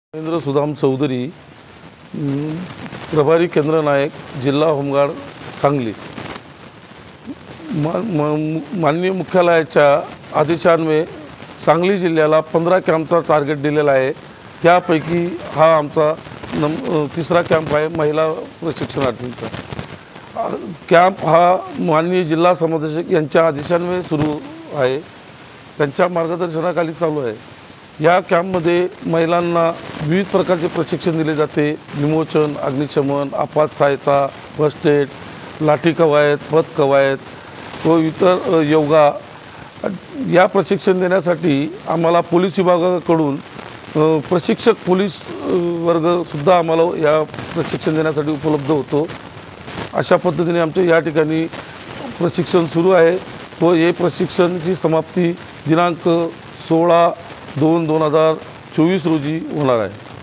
महेंद्र सुदाम चौधरी, प्रभारी केंद्र नायक, जिल्हा होमगार्ड सांगली। माननीय मुख्यालयाच्या आदेशान्वये सांगली जिल्ह्याला 15 कॅम्पचा टार्गेट दिलेला आहे। त्यापैकी हा आमचा तिसरा कॅम्प आहे महिला प्रशिक्षणार्थींचा। कॅम्प हा माननीय जिल्हा समदेशक यांच्या आदेशान्वये सुरू आहे, त्यांच्या मार्गदर्शनाखाली चालू आहे। या कॅम्पमध्ये महिलांना विविध प्रकारचे प्रशिक्षण दिले जाते। विमोचन, अग्निशमन, आपत्ती सहायता, फर्स्ट एड, लाठी कवायत, पथ कवायत व इतर योगा या प्रशिक्षण देण्यासाठी आम्हाला पोलीस विभागाकडून प्रशिक्षक पोलीस वर्गसुद्धा आम्हाला या प्रशिक्षण देण्यासाठी उपलब्ध होतो। अशा पद्धतीने आमच्या या ठिकाणी प्रशिक्षण सुरू आहे व हे प्रशिक्षणाची समाप्ती दिनांक 16/2/2024 रोजी होणार आहे।